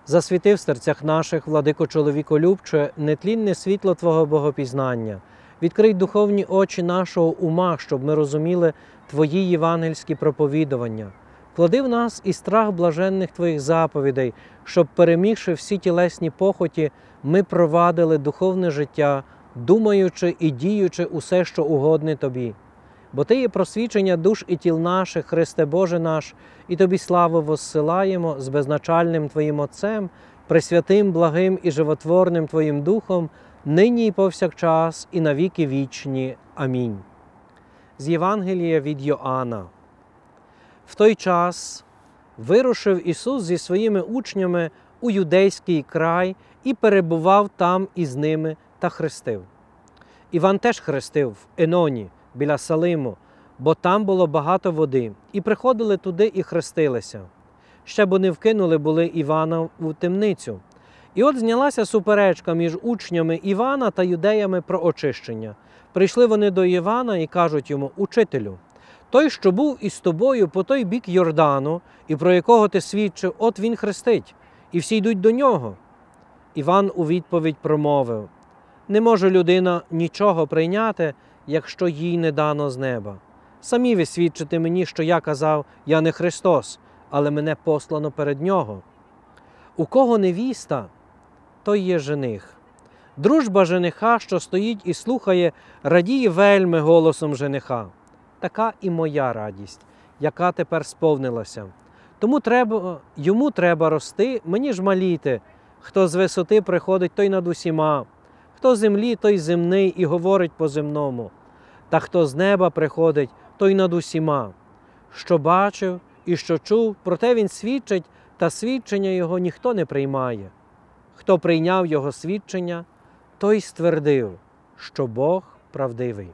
Засвіти в серцях наших, владико чоловіколюбче, нетлінне світло Твого богопізнання. Відкрий духовні очі нашого ума, щоб ми розуміли Твої євангельські проповідування. Вклади в нас і страх блаженних Твоїх заповідей, щоб, перемігши всі тілесні похоті, ми провадили духовне життя, думаючи і діючи усе, що угодне Тобі. Бо Ти є просвічення душ і тіл наших, Христе Боже наш, і Тобі славу воссилаємо з безначальним Твоїм Отцем, пресвятим, благим і животворним Твоїм Духом, нині і повсякчас, і навіки вічні. Амінь. З Євангелія від Йоанна. В той час вирушив Ісус зі своїми учнями у юдейський край і перебував там із ними та хрестив. Іван теж хрестив в Еноні, біля Салиму, бо там було багато води, і приходили туди і хрестилися. Ще б вони вкинули були Івана в темницю. І от знялася суперечка між учнями Івана та юдеями про очищення. Прийшли вони до Івана і кажуть йому: «Учителю, той, що був із тобою по той бік Йордану, і про якого ти свідчив, от він хрестить, і всі йдуть до нього». Іван у відповідь промовив: «Не може людина нічого прийняти, якщо їй не дано з неба. Самі ви свідчите мені, що я казав: я не Христос, але мене послано перед Нього. У кого невіста, той є жених. Дружба жениха, що стоїть і слухає, радіє вельми голосом жениха. Така і моя радість, яка тепер сповнилася. Тому йому треба рости, мені ж маліти. Хто з висоти приходить, той над усіма. Хто з землі, той земний і говорить по-земному. Та хто з неба приходить, той над усіма. Що бачив і що чув, проте він свідчить, та свідчення його ніхто не приймає. Хто прийняв його свідчення, той ствердив, що Бог правдивий».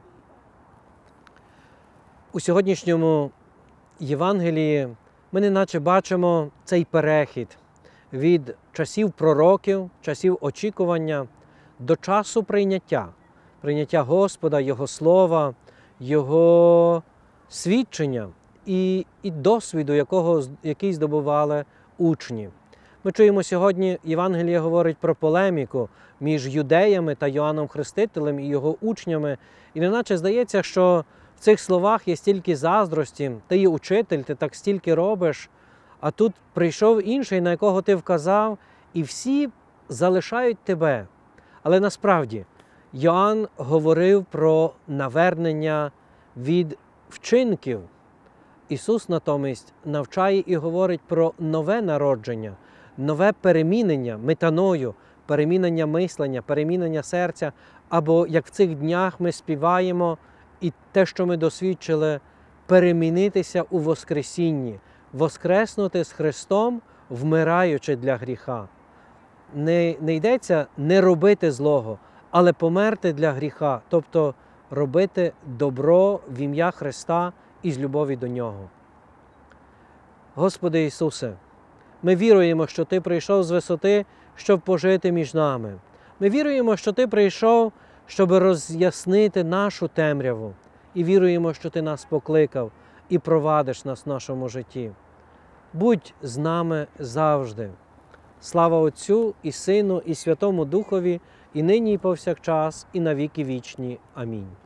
У сьогоднішньому Євангелії ми неначе бачимо цей перехід від часів пророків, часів очікування до часу прийняття Господа, Його Слова, Його свідчення і досвіду, який здобували учні. Ми чуємо сьогодні, Євангеліє говорить про полеміку між юдеями та Йоанном Хрестителем і його учнями. І неначе здається, що в цих словах є стільки заздрості: ти є учитель, ти так стільки робиш, а тут прийшов інший, на якого ти вказав, і всі залишають тебе. Але насправді Йоанн говорив про навернення від вчинків. Ісус натомість навчає і говорить про нове народження, нове перемінення, метаною, перемінення мислення, перемінення серця, або, як в цих днях ми співаємо, і те, що ми досвідчили, перемінитися у Воскресінні, воскреснути з Христом, вмираючи для гріха. Не йдеться не робити злого, але померти для гріха, тобто робити добро в ім'я Христа і з любові до Нього. Господи Ісусе, ми віруємо, що Ти прийшов з висоти, щоб пожити між нами. Ми віруємо, що Ти прийшов, щоб роз'яснити нашу темряву. І віруємо, що Ти нас покликав і провадиш нас в нашому житті. Будь з нами завжди. Слава Отцю і Сину, і Святому Духові, і нині, і повсякчас, і навіки вічні. Амінь.